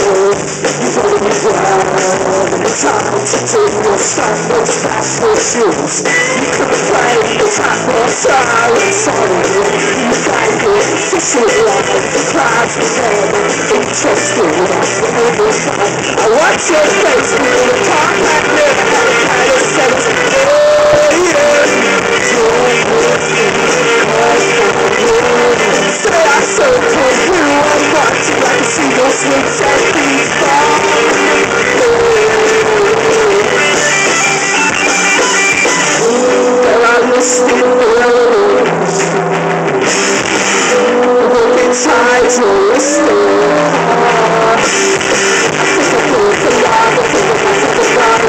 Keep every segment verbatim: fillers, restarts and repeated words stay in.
I watch your face when you talk like this. I just said, oh yeah. Say I so told you I'm watching like a single swing set these there are listening words. Looking tides are listening. I think I put the lava, I think I put the lava.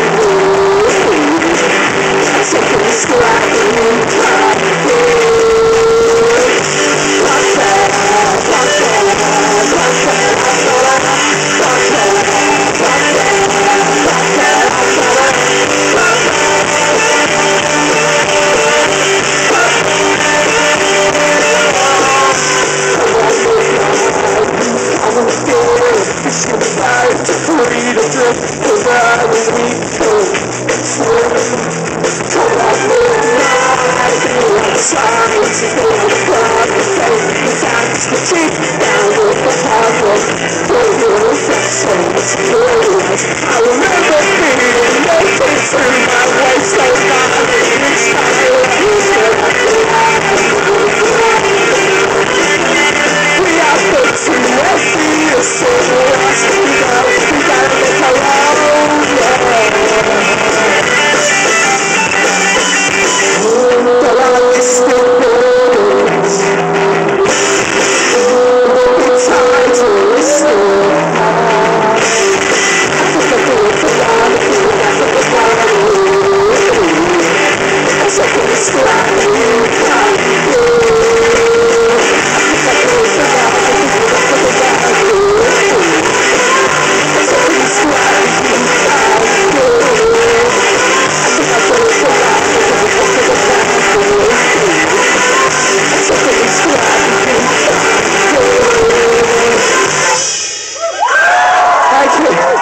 I'm taking a scrap and you try to get. Rock that, rock that, rock that, rock that, rock that, rock that, rock that, rock I'm a feeling, it's your life, free to drift, around the weekend. Come on, live life, feel outside, it's a little crowd, the face, the facts, the teeth, down with the hardware, the little reflections, curious. I remember being naked through my waist, so violent, each time I use it, I feel like we are put to empty, it's so lost, we gotta, we gotta make our own, there are distant borders, broken tides are listening. I think I put the line, I feel like I put the line. I'm taking a scrap and you can't get. I think I put the line, I think I put the line. I'm taking a scrap and you can't get. I think I put the line, I think I put the line. I'm taking a scrap and you can't get. Thank you.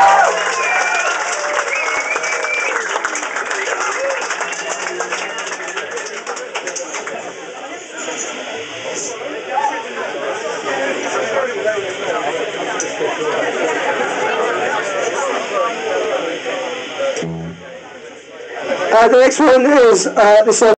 Uh, the next one is uh, this one.